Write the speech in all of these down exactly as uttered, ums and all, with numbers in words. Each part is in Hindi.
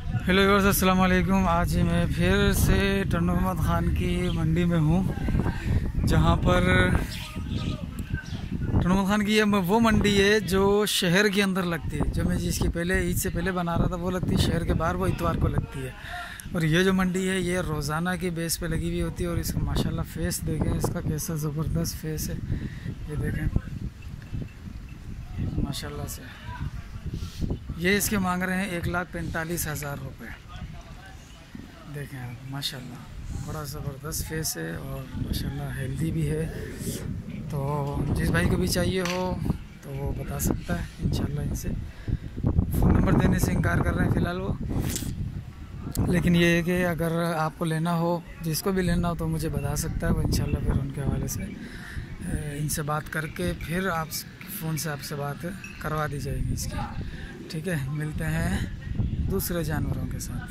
हेलो व्यूअर्स, अस्सलाम वालेकुम। आज मैं फिर से टन्नू अहमद ख़ान की मंडी में हूँ, जहाँ पर टन्नू अहमद ख़ान की ये वो मंडी है जो शहर के अंदर लगती है। जो मैं जिसकी पहले ईद से पहले बना रहा था वो लगती है शहर के बाहर, वो इतवार को लगती है। और ये जो मंडी है ये रोज़ाना के बेस पे लगी हुई होती है। और इसका माशाल्लाह फेस देखें, इसका कैसा ज़बरदस्त फेस है, ये देखें माशाल्लाह से। ये इसके मांग रहे हैं एक लाख पैंतालीस हज़ार रुपये। देखें आप माशाल्लाह, बड़ा ज़बरदस्त फेस है और माशाल्लाह हेल्दी भी है। तो जिस भाई को भी चाहिए हो तो वो बता सकता है इंशाल्लाह। इनसे फ़ोन नंबर देने से इनकार कर रहे हैं फ़िलहाल वो, लेकिन ये है कि अगर आपको लेना हो, जिसको भी लेना हो तो मुझे बता सकता है वो इंशाल्लाह। फिर उनके हवाले से इनसे बात करके फिर आप फ़ोन से आपसे बात करवा दी जाएगी इसकी। ठीक है, मिलते हैं दूसरे जानवरों के साथ।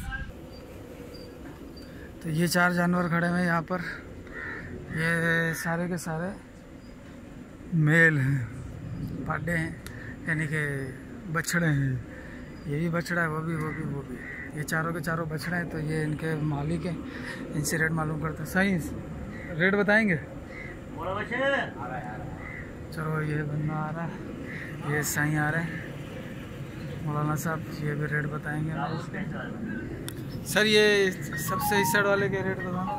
तो ये चार जानवर खड़े हैं यहाँ पर, ये सारे के सारे मेल हैं, पाडे हैं, यानी कि बछड़े हैं। ये भी बछड़ा है, वो भी वो भी वो भी ये चारों के चारों बछड़े हैं। तो ये इनके मालिक हैं, इनसे रेट मालूम करते हैं। सही रेट बताएंगे? चलो, ये बंदा आ रहा है, ये सही आ रहा है मौलाना साहब, ये भी रेट बताएंगे सर। ये सबसे इस साइड वाले के रेट बताना।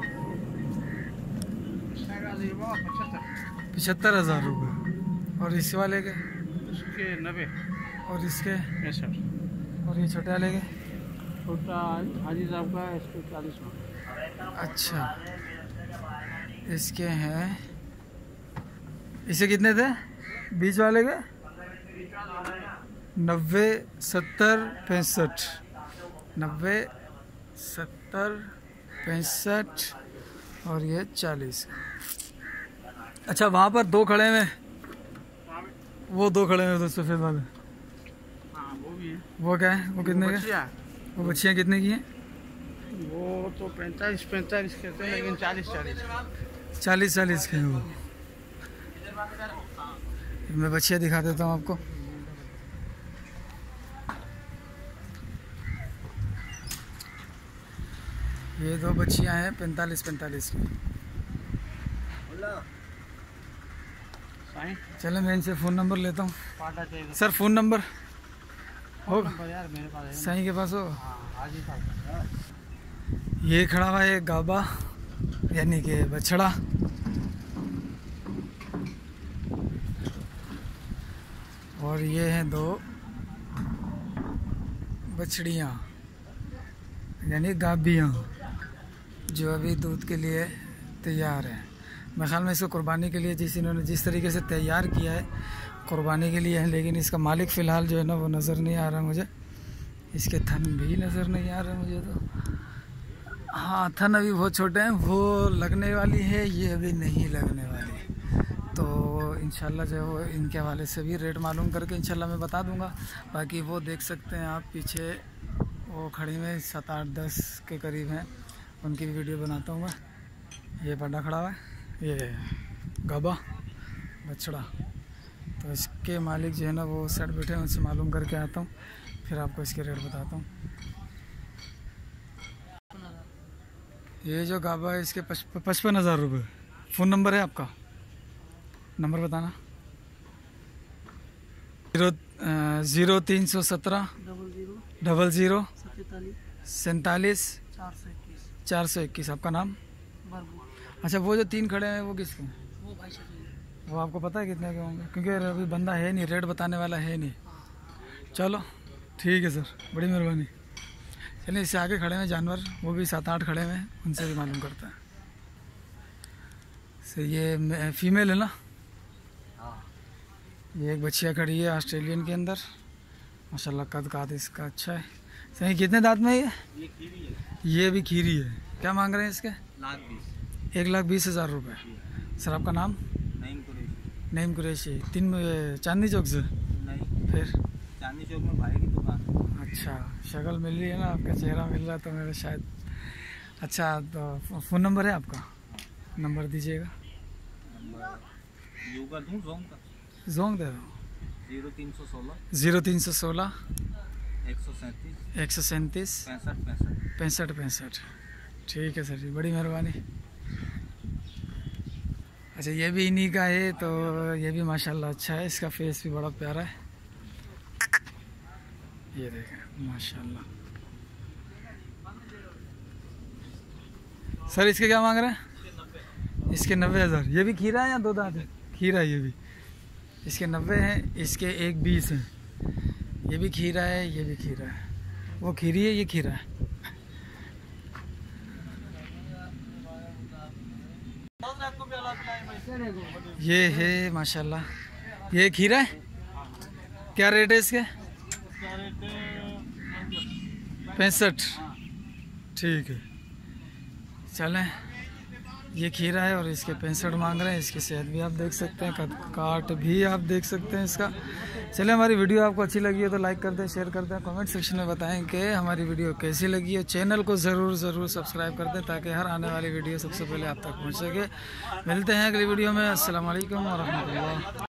पचहत्तर हज़ार रुपये। और इस वाले के? इसके नब्बे। और इसके? पैंसठ। और ये छोटे वाले के? छोटा हाजी साहब का इसके चालीस में। अच्छा, इसके हैं, इसे कितने थे बीच वाले के? नब्बे, सत्तर, पैंसठ। नब्बे, सत्तर, पैंसठ और ये चालीस। अच्छा, वहाँ पर दो खड़े हैं, वो दो खड़े हैं तो सफ़ेद वाले। हाँ, वो भी है। वो क्या है? वो कितने के? वो बच्चियाँ कितने की हैं? वो तो पैंतालीस पैंतालीस कहते हैं, लेकिन चालीस चालीस चालीस चालीस के हैं वो। मैं बच्चियाँ दिखा देता हूँ आपको। ये दो बच्चियाँ हैं पैंतालीस पैंतालीस की। चलो, मैं इनसे फ़ोन नंबर लेता हूँ। सर, फ़ोन नंबर होगा यार मेरे पास? साईं के पास हो? हाजी साहब। ये खड़ा हुआ है गाबा, यानी कि बछड़ा। और ये हैं दो बछड़ियाँ, यानी गाबियाँ, जो अभी दूध के लिए तैयार हैं। मेरे ख्याल में इसको कुर्बानी के लिए, जिस इन्होंने जिस तरीके से तैयार किया है कुर्बानी के लिए है। लेकिन इसका मालिक फ़िलहाल जो है ना वो नज़र नहीं आ रहा मुझे। इसके थन भी नज़र नहीं आ रहे मुझे तो। हाँ, थन अभी बहुत छोटे हैं, वो लगने वाली है, ये अभी नहीं लगने वाली। तो इंशाल्लाह जो है वो इनके हवाले से भी रेट मालूम करके इंशाल्लाह मैं बता दूंगा। बाकी वो देख सकते हैं आप पीछे वो खड़ी में सात आठ दस के करीब हैं, उनकी भी वीडियो बनाता हूँ मैं। ये बड़ा खड़ा हुआ है, ये गाबा बछड़ा। तो इसके मालिक जो है ना वो साइड बैठे हैं, उनसे मालूम करके आता हूँ, फिर आपको इसके रेट बताता हूँ। ये जो गाबा है इसके पचपन हज़ार रुपये। फ़ोन नंबर है आपका? नंबर बताना। जीरो ज़ीरो तीन सौ सत्रह डबल ज़ीरो सैंतालीस चार सौ इक्कीस। आपका नाम? अच्छा, वो जो तीन खड़े हैं वो किसके हैं? वो भाई से वो आपको पता है कितने के होंगे? क्योंकि अभी बंदा है नहीं, रेट बताने वाला है नहीं। चलो ठीक है सर, बड़ी मेहरबानी। चलिए, इससे आगे खड़े हैं जानवर, वो भी सात आठ खड़े हैं, उनसे भी मालूम करता है। सर, ये फीमेल है ना? ये एक बच्चिया खड़ी है ऑस्ट्रेलियन के अंदर, माशाल्लाह कद काद इसका अच्छा है। सही, कितने दांत में है ये? ये खीरी है। ये भी खीरी है। क्या मांग रहे हैं इसके? लाख बीस। एक लाख बीस हज़ार रुपये। सर, आपका नाम? नईम कुरैशी। नईम कुरैशी। तीन चांदनी चौक से? नहीं, फिर चांदनी चौक में भाई की दुकान। अच्छा, शक्ल मिल रही है ना, आपका चेहरा मिल रहा है तो मेरा शायद। अच्छा, तो फ़ोन नंबर है आपका? नंबर दीजिएगा। यू का दूँ जोंग का? जोंग दे दो। जीरो तीन सौ सोलह ज़ीरो तीन सौ सोलह एक सौ सैंतीस एक सौ सैंतीस पैंसठ पैंसठ पैंसठ पैंसठ। ठीक है सर जी, बड़ी मेहरबानी। अच्छा ये भी इन्हीं का है, तो ये भी माशाल्लाह अच्छा है, इसका फेस भी बड़ा प्यारा है। ये देखें माशाल्लाह। सर इसके क्या मांग रहे हैं? इसके नब्बे हज़ार। ये भी खीरा है या दो दांत है? खीरा है ये भी। इसके नब्बे हैं, इसके एक बीस है। ये भी खीरा है, ये भी खीरा है। वो खीरी है, ये खीरा है। ये है माशाल्लाह, ये खीरा है। क्या रेट है इसके? पैंसठ। ठीक है चलें, ये खीरा है और इसके पैंसठ मांग रहे हैं। इसकी सेहत भी आप देख सकते हैं, कद काट भी आप देख सकते हैं इसका। चलिए, हमारी वीडियो आपको अच्छी लगी है तो लाइक कर दें, शेयर कर दें, कमेंट सेक्शन में बताएं कि हमारी वीडियो कैसी लगी है। चैनल को ज़रूर ज़रूर सब्सक्राइब कर दें ताकि हर आने वाली वीडियो सबसे पहले आप तक पहुँच सके। मिलते हैं अगली वीडियो में। अस्सलाम वालेकुम व रहमतुल्लाह।